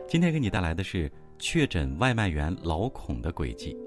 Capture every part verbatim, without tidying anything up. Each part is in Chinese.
今天给你带来的是确诊外卖员老孔的轨迹。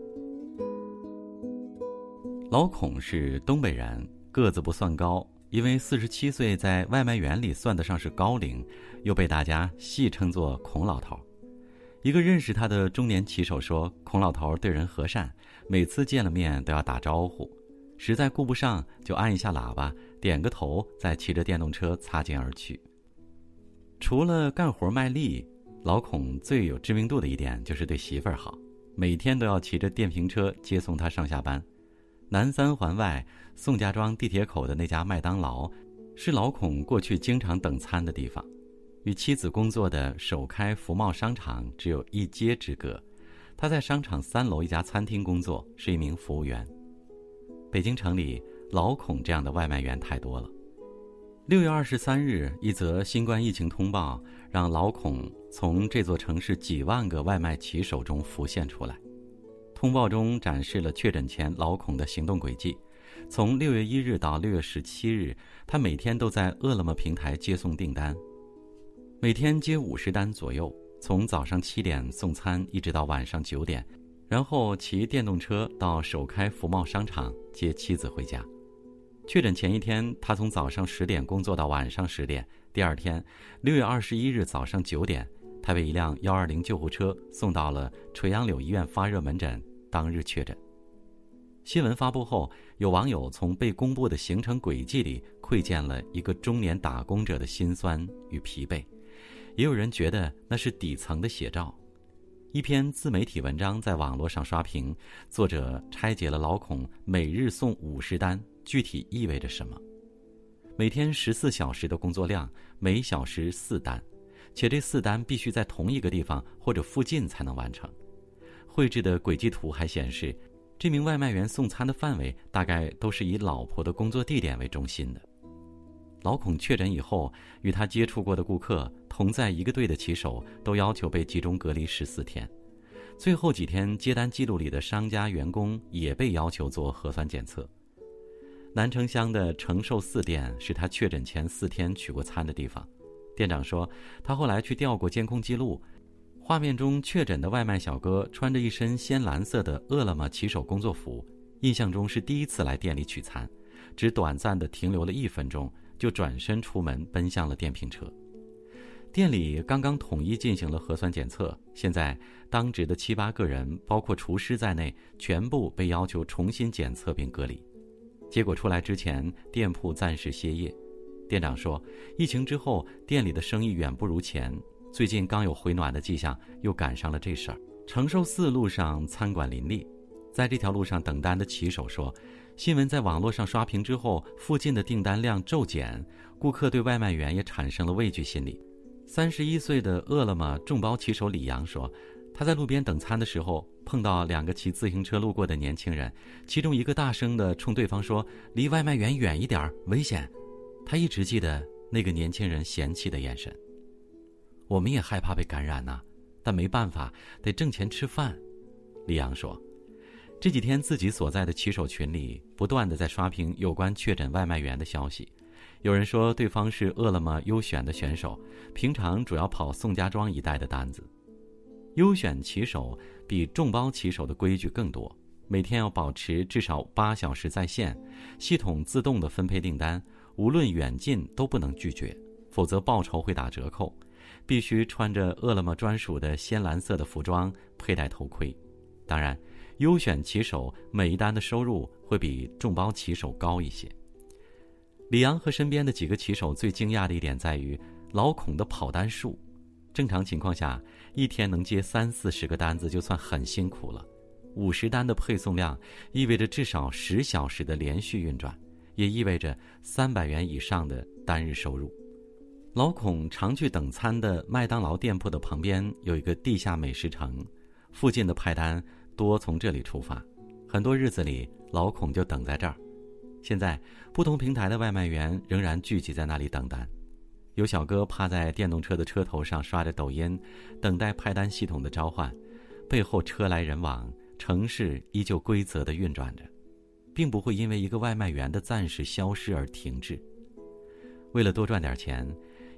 老孔是东北人，个子不算高，因为四十七岁在外卖员里算得上是高龄，又被大家戏称作孔老头。一个认识他的中年骑手说，孔老头对人和善，每次见了面都要打招呼，实在顾不上就按一下喇叭，点个头，再骑着电动车擦肩而去。除了干活卖力，老孔最有知名度的一点就是对媳妇儿好，每天都要骑着电瓶车接送她上下班。南三环外宋家庄地铁口的那家麦当劳是老孔过去经常等餐的地方，与妻子工作的首开福茂商场只有一街之隔。他在商场三楼一家餐厅工作，是一名服务员。北京城里老孔这样的外卖员太多了。六月二十三日，一则新冠疫情通报让老孔从这座城市几万个外卖骑手中浮现出来。通报中展示了确诊前老孔的行动轨迹。从六月一日到六月十七日，他每天都在饿了么平台接送订单，每天接五十单左右，从早上七点送餐一直到晚上九点，然后骑电动车到首开福茂商场接妻子回家。确诊前一天，他从早上十点工作到晚上十点。第二天，六月二十一日早上九点，他被一辆一二零救护车送到了垂杨柳医院发热门诊，当日确诊。新闻发布后，有网友从被公布的行程轨迹里窥见了一个中年打工者的辛酸与疲惫，也有人觉得那是底层的写照。一篇自媒体文章在网络上刷屏，作者拆解了老孔每日送五十单具体意味着什么。每天十四小时的工作量，每小时四单，且这四单必须在同一个地方或者附近才能完成。绘制的轨迹图还显示，这名外卖员送餐的范围大概都是以老婆的工作地点为中心的。老孔确诊以后，与他接触过的顾客，同在一个队的骑手都要求被集中隔离十四天。最后几天接单记录里的商家员工也被要求做核酸检测。南城乡的承寿寺店是他确诊前四天取过餐的地方。店长说，他后来去调过监控记录，画面中确诊的外卖小哥穿着一身鲜蓝色的饿了么骑手工作服，印象中是第一次来店里取餐，只短暂地停留了一分钟，就转身出门奔向了电瓶车。店里刚刚统一进行了核酸检测，现在当值的七八个人，包括厨师在内，全部被要求重新检测并隔离。结果出来之前，店铺暂时歇业。店长说，疫情之后店里的生意远不如前，最近刚有回暖的迹象，又赶上了这事儿。承寿寺路上餐馆林立，在这条路上等单的骑手说，新闻在网络上刷屏之后，附近的订单量骤减，顾客对外卖员也产生了畏惧心理。三十一岁的饿了么众包骑手李阳说，他在路边等餐的时候，碰到两个骑自行车路过的年轻人，其中一个大声地冲对方说，离外卖员远一点，危险。他一直记得那个年轻人嫌弃的眼神。我们也害怕被感染啊，但没办法，得挣钱吃饭。李阳说，这几天自己所在的骑手群里不断地在刷屏有关确诊外卖员的消息。有人说对方是饿了么优选的选手，平常主要跑宋家庄一带的单子。优选骑手比众包骑手的规矩更多，每天要保持至少八小时在线，系统自动的分配订单，无论远近都不能拒绝，否则报酬会打折扣。必须穿着饿了么专属的鲜蓝色的服装，佩戴头盔。当然，优选骑手每一单的收入会比众包骑手高一些。李阳和身边的几个骑手最惊讶的一点在于老孔的跑单数。正常情况下，一天能接三四十个单子就算很辛苦了。五十单的配送量意味着至少十小时的连续运转，也意味着三百元以上的单日收入。老孔常去等餐的麦当劳店铺的旁边有一个地下美食城，附近的派单多从这里出发，很多日子里老孔就等在这儿。现在不同平台的外卖员仍然聚集在那里等单，有小哥趴在电动车的车头上刷着抖音，等待派单系统的召唤，背后车来人往，城市依旧规则地运转着，并不会因为一个外卖员的暂时消失而停滞。为了多赚点钱，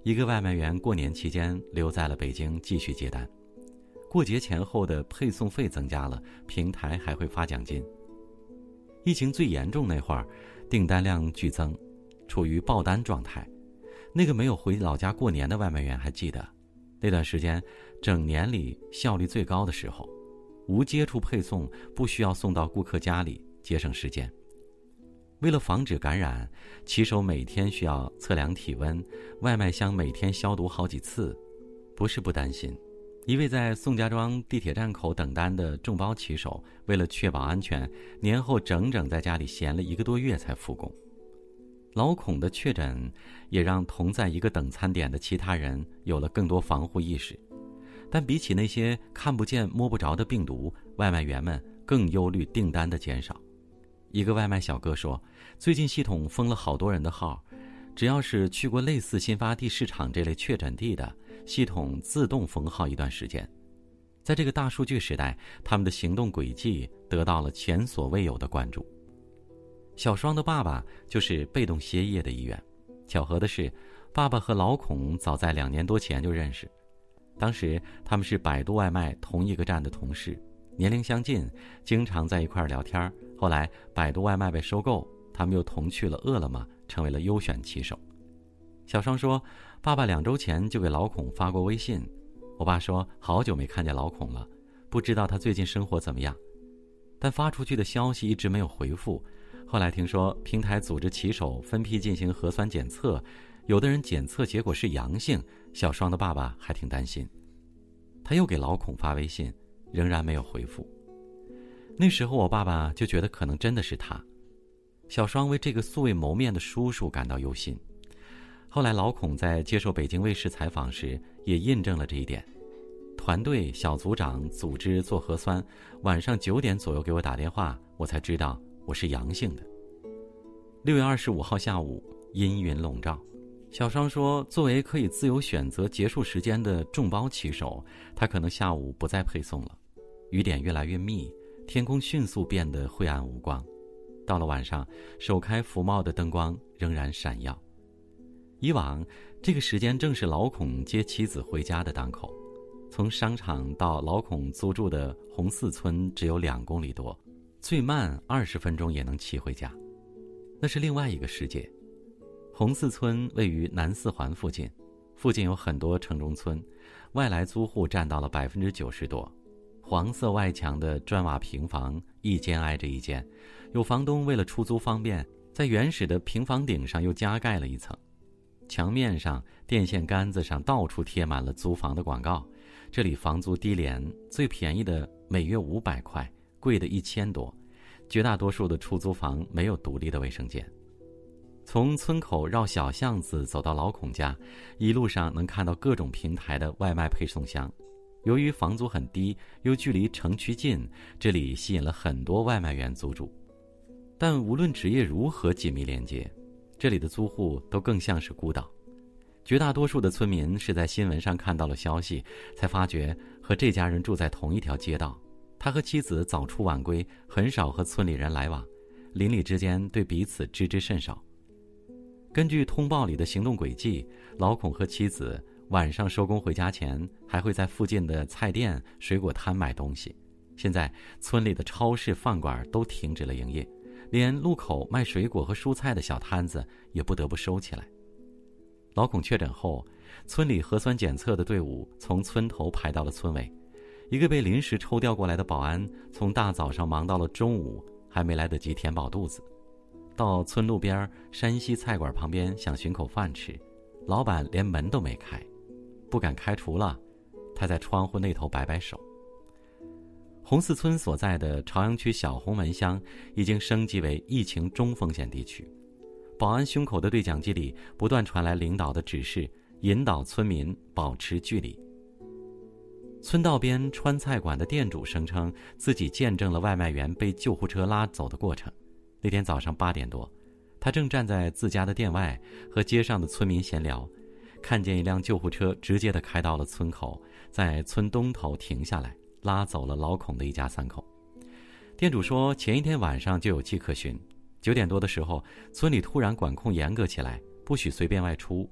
一个外卖员过年期间留在了北京继续接单。过节前后的配送费增加了，平台还会发奖金。疫情最严重那会儿，订单量剧增，处于爆单状态。那个没有回老家过年的外卖员还记得，那段时间整年里效率最高的时候，无接触配送，不需要送到顾客家里，节省时间。为了防止感染，骑手每天需要测量体温，外卖箱每天消毒好几次。不是不担心，一位在宋家庄地铁站口等单的众包骑手，为了确保安全，年后整整在家里闲了一个多月才复工。老孔的确诊也让同在一个等餐点的其他人有了更多防护意识，但比起那些看不见摸不着的病毒，外卖员们更忧虑订单的减少。一个外卖小哥说，最近系统封了好多人的号，只要是去过类似新发地市场这类确诊地的，系统自动封号一段时间。在这个大数据时代，他们的行动轨迹得到了前所未有的关注。小双的爸爸就是被动歇业的一员。巧合的是，爸爸和老孔早在两年多前就认识，当时他们是百度外卖同一个站的同事，年龄相近，经常在一块聊天。后来百度外卖被收购，他们又同去了饿了么，成为了优选骑手。小双说，爸爸两周前就给老孔发过微信，我爸说好久没看见老孔了，不知道他最近生活怎么样，但发出去的消息一直没有回复。后来听说平台组织骑手分批进行核酸检测，有的人检测结果是阳性，小双的爸爸还挺担心。他又给老孔发微信，仍然没有回复。那时候我爸爸就觉得可能真的是他。小双为这个素未谋面的叔叔感到忧心。后来老孔在接受北京卫视采访时也印证了这一点。团队小组长组织做核酸，晚上九点左右给我打电话，我才知道我是阳性的。六月二十五号下午，阴云笼罩。小双说，作为可以自由选择结束时间的众包骑手，他可能下午不再配送了。雨点越来越密，天空迅速变得灰暗无光。到了晚上，首开服贸的灯光仍然闪耀。以往这个时间正是老孔接妻子回家的档口，从商场到老孔租住的红四村只有两公里多，最慢二十分钟也能骑回家。那是另外一个世界。红四村位于南四环附近，附近有很多城中村，外来租户占到了百分之九十多。黄色外墙的砖瓦平房一间挨着一间，有房东为了出租方便，在原始的平房顶上又加盖了一层。墙面上、电线杆子上到处贴满了租房的广告。这里房租低廉，最便宜的每月五百块，贵的一千多。绝大多数的出租房没有独立的卫生间。从村口绕小巷子走到老孔家，一路上能看到各种平台的外卖配送箱。由于房租很低，又距离城区近，这里吸引了很多外卖员租住。但无论职业如何紧密连接，这里的租户都更像是孤岛。绝大多数的村民是在新闻上看到了消息，才发觉和这家人住在同一条街道。他和妻子早出晚归，很少和村里人来往，邻里之间对彼此知之甚少。根据通报里的行动轨迹，老孔和妻子晚上收工回家前，还会在附近的菜店、水果摊买东西。现在村里的超市、饭馆都停止了营业，连路口卖水果和蔬菜的小摊子也不得不收起来。老孔确诊后，村里核酸检测的队伍从村头排到了村尾。一个被临时抽调过来的保安，从大早上忙到了中午，还没来得及填饱肚子。到村路边山西菜馆旁边想寻口饭吃，老板连门都没开，不敢开除了，他在窗户那头摆摆手。红四村所在的朝阳区小红门乡已经升级为疫情中风险地区，保安胸口的对讲机里不断传来领导的指示，引导村民保持距离。村道边川菜馆的店主声称自己见证了外卖员被救护车拉走的过程。那天早上八点多，他正站在自家的店外和街上的村民闲聊，看见一辆救护车直接地开到了村口，在村东头停下来，拉走了老孔的一家三口。店主说，前一天晚上就有迹可循，九点多的时候，村里突然管控严格起来，不许随便外出。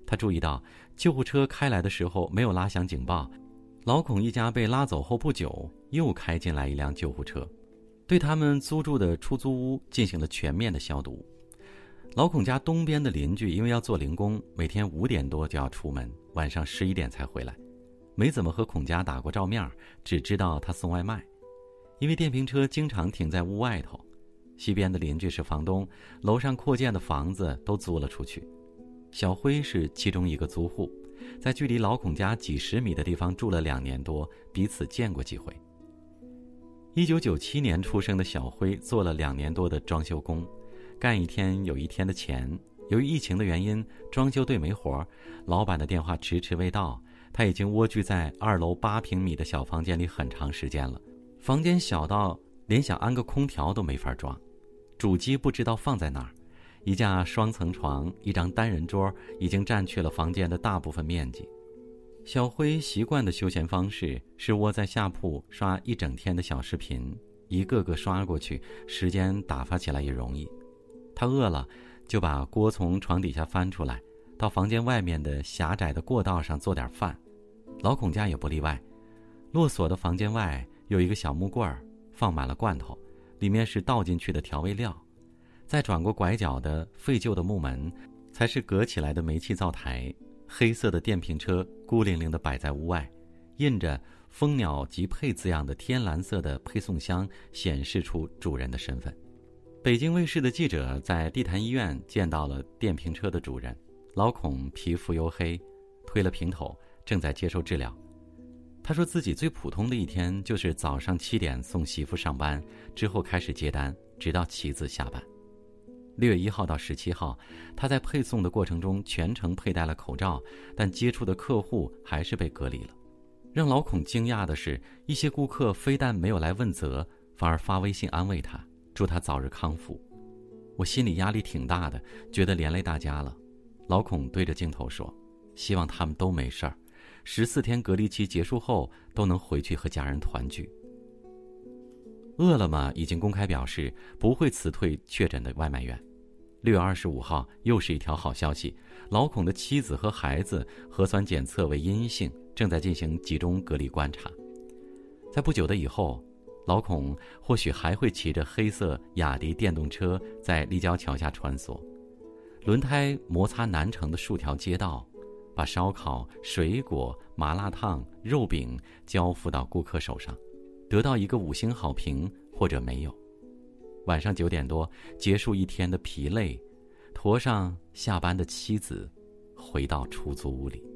他注意到救护车开来的时候没有拉响警报，老孔一家被拉走后不久，又开进来一辆救护车，对他们租住的出租屋进行了全面的消毒。老孔家东边的邻居因为要做零工，每天五点多就要出门，晚上十一点才回来，没怎么和孔家打过照面，只知道他送外卖。因为电瓶车经常停在屋外头，西边的邻居是房东，楼上扩建的房子都租了出去。小辉是其中一个租户，在距离老孔家几十米的地方住了两年多，彼此见过几回。一九九七年出生的小辉做了两年多的装修工，干一天有一天的钱。由于疫情的原因，装修队没活，老板的电话迟迟未到，他已经蜗居在二楼八平米的小房间里很长时间了。房间小到连想安个空调都没法装，主机不知道放在哪儿，一架双层床，一张单人桌已经占据了房间的大部分面积。小辉习惯的休闲方式是窝在下铺刷一整天的小视频，一个个刷过去，时间打发起来也容易。他饿了就把锅从床底下翻出来，到房间外面的狭窄的过道上做点饭。老孔家也不例外，落锁的房间外有一个小木柜儿，放满了罐头，里面是倒进去的调味料。再转过拐角的废旧的木门，才是隔起来的煤气灶台。黑色的电瓶车孤零零地摆在屋外，印着蜂鸟吉配字样的天蓝色的配送箱显示出主人的身份。北京卫视的记者在地坛医院见到了电瓶车的主人，老孔皮肤黝黑，推了平头，正在接受治疗。他说自己最普通的一天就是早上七点送媳妇上班，之后开始接单，直到妻子下班。六月一号到十七号，他在配送的过程中全程佩戴了口罩，但接触的客户还是被隔离了。让老孔惊讶的是，一些顾客非但没有来问责，反而发微信安慰他，祝他早日康复。我心里压力挺大的，觉得连累大家了。老孔对着镜头说，希望他们都没事儿，十四天隔离期结束后都能回去和家人团聚。饿了么已经公开表示不会辞退确诊的外卖员。六月二十五号又是一条好消息，老孔的妻子和孩子核酸检测为阴性，正在进行集中隔离观察。在不久的以后，老孔或许还会骑着黑色雅迪电动车在立交桥下穿梭，轮胎摩擦南城的数条街道，把烧烤、水果、麻辣烫、肉饼交付到顾客手上，得到一个五星好评或者没有。晚上九点多，结束一天的疲累，驮上下班的妻子，回到出租屋里。